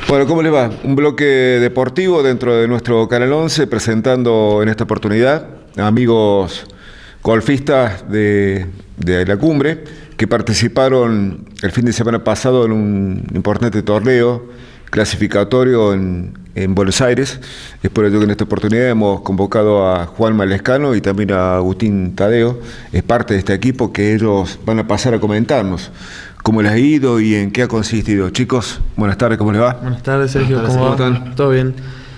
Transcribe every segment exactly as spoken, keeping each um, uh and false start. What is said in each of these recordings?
Bueno, ¿cómo les va? Un bloque deportivo dentro de nuestro Canal once, presentando en esta oportunidad a amigos golfistas de, de la cumbre que participaron el fin de semana pasado en un importante torneo clasificatorio en, en Buenos Aires. Es por ello que en esta oportunidad hemos convocado a Juanma Lescano y también a Agustín Tadeo, es parte de este equipo, que ellos van a pasar a comentarnos cómo les ha ido y en qué ha consistido. Chicos, buenas tardes, ¿cómo les va? Buenas tardes, Sergio, buenas tardes, ¿cómo, ¿cómo va? están? ¿Todo bien?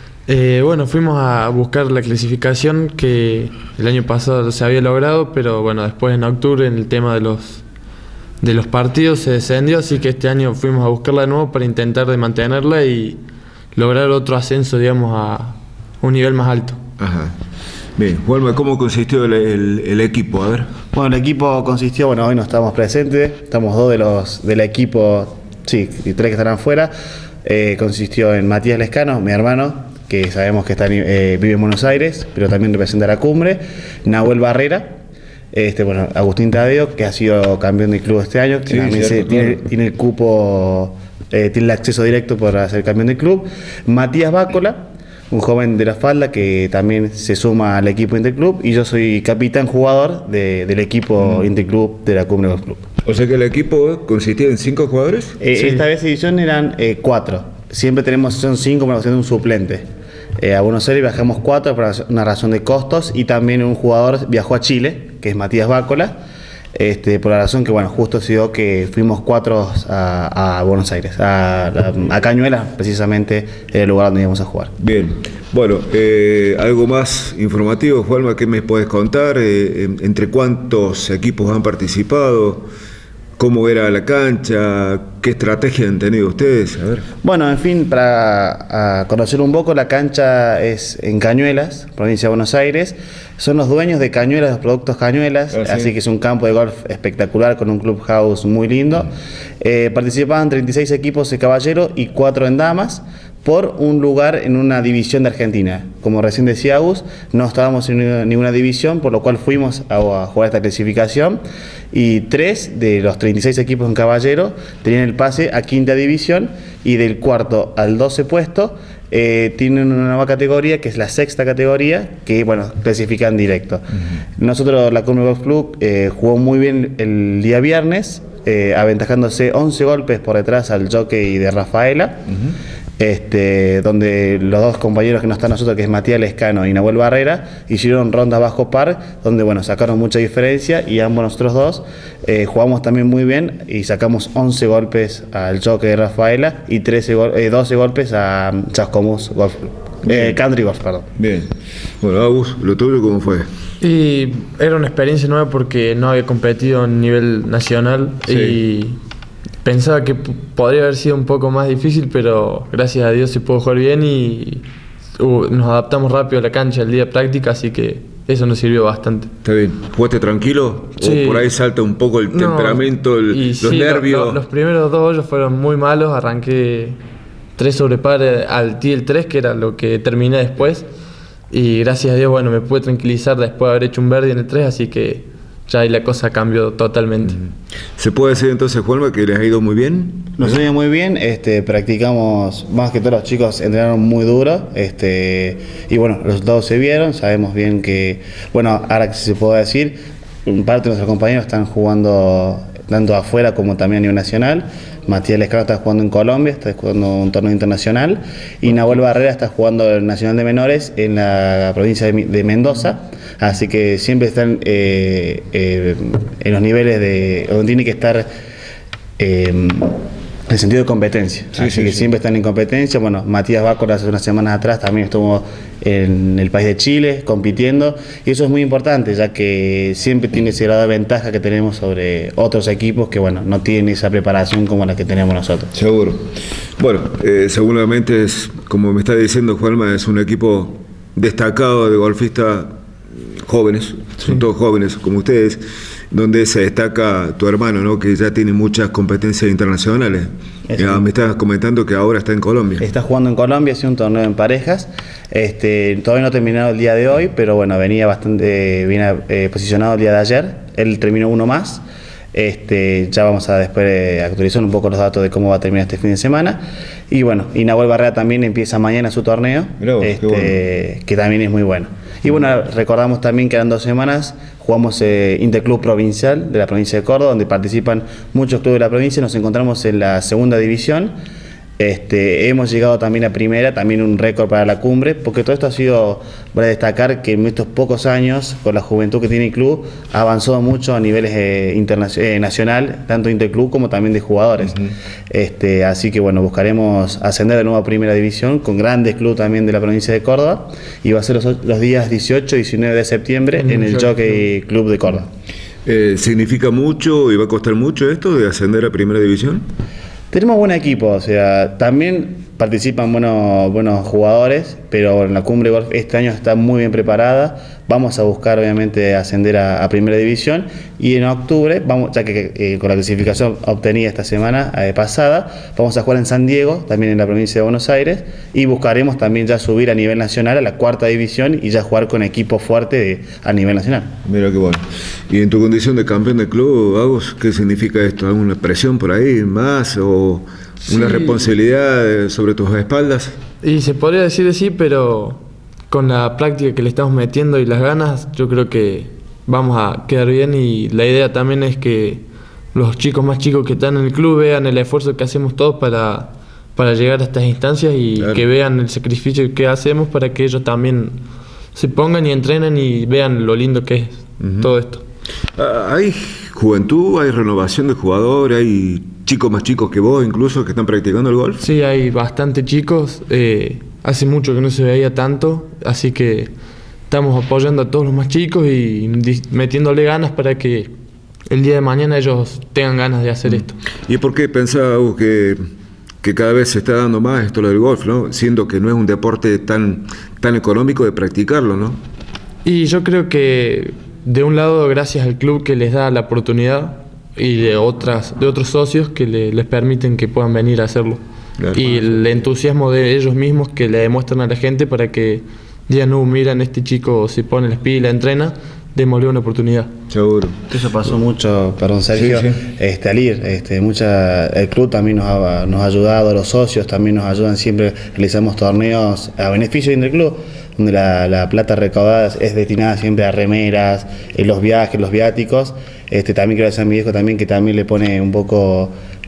Eh, bueno, fuimos a buscar la clasificación que el año pasado se había logrado, pero bueno, después en octubre en el tema de los de los partidos se descendió, así que este año fuimos a buscarla de nuevo para intentar de mantenerla y lograr otro ascenso, digamos, a un nivel más alto. Ajá. Bien, Juanma, ¿cómo consistió el, el, el equipo? A ver. Bueno, el equipo consistió, bueno, hoy no estamos presentes, estamos dos de los del equipo, sí, y tres que estarán fuera. Eh, consistió en Matías Lescano, mi hermano, que sabemos que está, eh, vive en Buenos Aires, pero también representa la cumbre. Nahuel Barrera, este, bueno, Agustín Tadeo, que ha sido campeón del club este año, que Sí, también cierto, se, tiene, claro. tiene el cupo, eh, tiene el acceso directo para ser campeón del club. Matías Bácola, un joven de la falda que también se suma al equipo Interclub, y yo soy capitán jugador de, del equipo mm. Interclub de la Cumbre Golf Club. O sea que el equipo consistía en cinco jugadores. Eh, Sí. Esta vez edición eran eh, cuatro. Siempre tenemos, son cinco por la cuestión de un suplente. Eh, a Buenos Aires viajamos cuatro por una razón de costos, y también un jugador viajó a Chile, que es Matías Bácola, este, por la razón que, bueno, justo se dio que fuimos cuatro a, a Buenos Aires, a, a, a Cañuelas, precisamente el lugar donde íbamos a jugar. Bien, bueno, eh, algo más informativo, Juanma, ¿qué me puedes contar? Eh, ¿Entre cuántos equipos han participado? ¿Cómo era la cancha? ¿Qué estrategia han tenido ustedes? A ver. Bueno, en fin, para a conocer un poco, la cancha es en Cañuelas, provincia de Buenos Aires. Son los dueños de Cañuelas, los productos Cañuelas, Ah, sí. así que es un campo de golf espectacular con un clubhouse muy lindo. Eh, participaban treinta y seis equipos de caballero y cuatro en damas, por un lugar en una división de Argentina. Como recién decía Agus, no estábamos en ninguna división, por lo cual fuimos a, a jugar esta clasificación, y tres de los treinta y seis equipos en caballero tenían el pase a quinta división, y del cuarto al doce puesto eh, tienen una nueva categoría que es la sexta categoría, que bueno, clasifican directo. Uh-huh. Nosotros, la Cumbre Golf Club, eh, jugó muy bien el día viernes, eh, aventajándose once golpes por detrás al jockey de Rafaela. Uh-huh. Este, donde los dos compañeros que no están nosotros, que es Matías Lescano y Nahuel Barrera, hicieron rondas bajo par, donde bueno, sacaron mucha diferencia, y ambos nosotros dos eh, jugamos también muy bien y sacamos once golpes al choque de Rafaela y trece gol eh, doce golpes a Chascomús Golf eh, Country Golf, perdón. Bien. Bueno, Agus, ¿lo tuyo cómo fue? Y era una experiencia nueva porque no había competido a nivel nacional, Sí. y pensaba que p- podría haber sido un poco más difícil, pero gracias a Dios se pudo jugar bien y uh, nos adaptamos rápido a la cancha el día de práctica, así que eso nos sirvió bastante. ¿Está bien? ¿Jugaste tranquilo? Sí. ¿O por ahí salta un poco el No, temperamento, el- y los sí, nervios? lo- lo- los primeros dos hoyos fueron muy malos, arranqué tres sobre par al tee el tres, que era lo que terminé después, y gracias a Dios, bueno, me pude tranquilizar después de haber hecho un birdie en el tres, así que ya ahí la cosa cambió totalmente. ¿Se puede decir entonces, Juanma, que les ha ido muy bien? Nos ha ido muy bien, este, practicamos, más que todos los chicos entrenaron muy duro, este, y bueno, los resultados se vieron, sabemos bien que, bueno, ahora que se puede decir, parte de nuestros compañeros están jugando tanto afuera como también a nivel nacional. Matías Lescano está jugando en Colombia, está jugando un torneo internacional, y Nahuel Barrera está jugando el Nacional de Menores en la provincia de, de Mendoza, así que siempre están eh, eh, en los niveles de donde tiene que estar eh, en el sentido de competencia, Sí, así sí, que sí. siempre están en competencia. Bueno, Matías Bácola hace unas semanas atrás también estuvo en el país de Chile compitiendo, y eso es muy importante, ya que siempre tiene ese grado de ventaja que tenemos sobre otros equipos que bueno, no tienen esa preparación como la que tenemos nosotros. Seguro. Bueno, eh, seguramente es, como me está diciendo Juanma, es un equipo destacado de golfistas jóvenes, son todos jóvenes como ustedes, donde se destaca tu hermano, ¿no? Que ya tiene muchas competencias internacionales. Ya me estás comentando que ahora está en Colombia. Está jugando en Colombia, hace un torneo en parejas. Este, todavía no ha terminado el día de hoy, pero bueno, venía bastante bien eh, posicionado el día de ayer. Él terminó uno más. Este, ya vamos a después eh, actualizar un poco los datos de cómo va a terminar este fin de semana. Y bueno, y Nahuel Barrera también empieza mañana su torneo, Vos, este, bueno. que también es muy bueno. Y bueno, recordamos también que eran dos semanas, jugamos eh, Interclub Provincial de la provincia de Córdoba, donde participan muchos clubes de la provincia, nos encontramos en la segunda división. Este, hemos llegado también a primera, también un récord para la cumbre, porque todo esto ha sido para destacar que en estos pocos años, con la juventud que tiene el club, ha avanzado mucho a niveles eh, internacional, eh, nacional, tanto interclub como también de jugadores. Uh-huh. este, así que bueno, buscaremos ascender de nuevo a primera división con grandes clubes también de la provincia de Córdoba, y va a ser los, los días dieciocho y diecinueve de septiembre uh-huh. en el Jockey Club de Córdoba. Eh, ¿Significa mucho y va a costar mucho esto de ascender a primera división? Tenemos buen equipo, o sea, también participan buenos, buenos jugadores, pero en la Cumbre Golf este año está muy bien preparada. Vamos a buscar obviamente ascender a, a primera división, y en octubre, vamos, ya que eh, con la clasificación obtenida esta semana eh, pasada, vamos a jugar en San Diego, también en la provincia de Buenos Aires, y buscaremos también ya subir a nivel nacional a la cuarta división y ya jugar con equipo fuerte de, a nivel nacional. Mira qué bueno. Y en tu condición de campeón del club, Agus, ¿qué significa esto? ¿Alguna presión por ahí más o una sí. responsabilidad sobre tus espaldas? Y se podría decir así, pero con la práctica que le estamos metiendo y las ganas, yo creo que vamos a quedar bien, y la idea también es que los chicos más chicos que están en el club vean el esfuerzo que hacemos todos para, para llegar a estas instancias, y claro. que vean el sacrificio que hacemos para que ellos también se pongan y entrenen y vean lo lindo que es uh-huh. todo esto. ¿Hay juventud, hay renovación de jugadores, hay chicos más chicos que vos incluso que están practicando el golf? Sí, hay bastante chicos, eh, hace mucho que no se veía tanto, así que estamos apoyando a todos los más chicos y metiéndole ganas para que el día de mañana ellos tengan ganas de hacer mm. esto. ¿Y por qué pensás vos que, que cada vez se está dando más esto lo del golf, ¿no? Siendo que no es un deporte tan, tan económico de practicarlo, ¿no? Y yo creo que de un lado, gracias al club que les da la oportunidad, y de otras de otros socios que le, les permiten que puedan venir a hacerlo. Claro. Y el entusiasmo de ellos mismos que le demuestran a la gente para que digan, no, miran, este chico se pone las pilas, entrena, démosle una oportunidad. Seguro. Eso pasó mucho, perdón Sergio, sí, sí. Este, al ir, este, mucha, el club también nos ha, nos ha ayudado, los socios también nos ayudan, siempre realizamos torneos a beneficio del club, donde la, la plata recaudada es destinada siempre a remeras, en los viajes, los viáticos. Este, también quiero decir a mi viejo también que también le pone un poco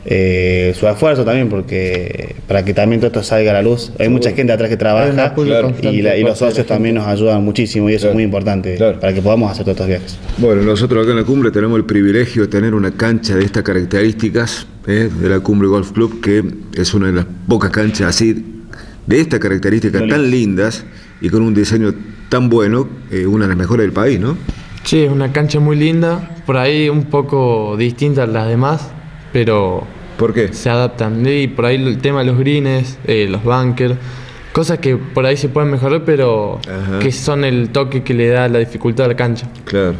eh, su esfuerzo también, porque para que también todo esto salga a la luz. Hay mucha gente atrás que trabaja, claro. y, la, y los socios también nos ayudan muchísimo, y eso claro. es muy importante claro. para que podamos hacer todos estos viajes. Bueno, nosotros acá en la Cumbre tenemos el privilegio de tener una cancha de estas características eh, de la Cumbre Golf Club, que es una de las pocas canchas así de estas características no, tan lindas y con un diseño tan bueno, eh, una de las mejores del país, ¿no? Sí, es una cancha muy linda, por ahí un poco distinta a las demás, pero ¿por qué? Se adaptan. Y por ahí el tema de los greens, eh, los bunkers, cosas que por ahí se pueden mejorar, pero Ajá. que son el toque que le da la dificultad a la cancha. Claro.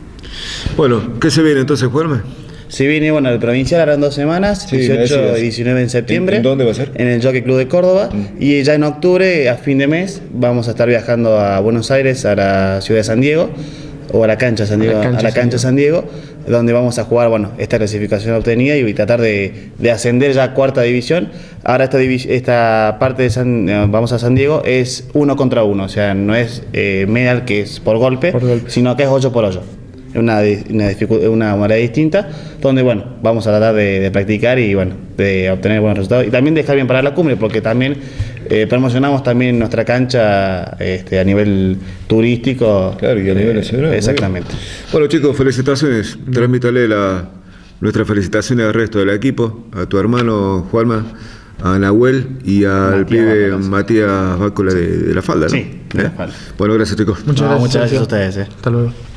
Bueno, ¿qué se viene entonces, Juanma? Se viene, bueno, el provincial harán dos semanas, sí, dieciocho y diecinueve en septiembre. ¿En dónde va a ser? En el Jockey Club de Córdoba. Mm. Y ya en octubre, a fin de mes, vamos a estar viajando a Buenos Aires, a la ciudad de San Diego, o a la cancha San Diego, a la cancha, a la cancha San Diego, donde vamos a jugar, bueno, esta clasificación obtenida y tratar de, de ascender ya a cuarta división. Ahora esta, esta parte de San, vamos a San Diego, es uno contra uno, o sea, no es eh, medal que es por golpe, por golpe, sino que es ocho por ocho. Una, una, una manera distinta, donde bueno, vamos a tratar de, de practicar y bueno, de obtener buenos resultados y también dejar bien para la cumbre, porque también eh, promocionamos también nuestra cancha este, a nivel turístico. Claro, y a nivel nacional. Eh, exactamente. Bueno, chicos, felicitaciones. Transmítale la, nuestras felicitaciones al resto del equipo, a tu hermano Juanma, a Nahuel y al Matías pibe Bácola, Matías Bácola de, de la Falda, ¿no? Sí, de la Falda. Bueno, gracias, chicos. Muchas, no, gracias, muchas gracias a ustedes. Eh. Hasta luego.